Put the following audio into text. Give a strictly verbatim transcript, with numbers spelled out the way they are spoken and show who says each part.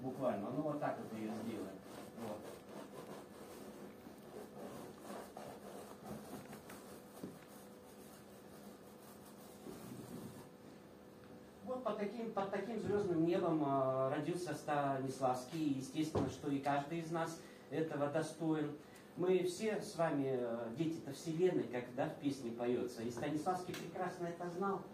Speaker 1: буквально. Ну вот так вот ее сделаем. Вот. Вот под таким, под таким звездным небом э, родился Станиславский. И естественно, что и каждый из нас этого достоин. Мы все с вами э, дети-то Вселенной, как да, в песне поется. И Станиславский прекрасно это знал.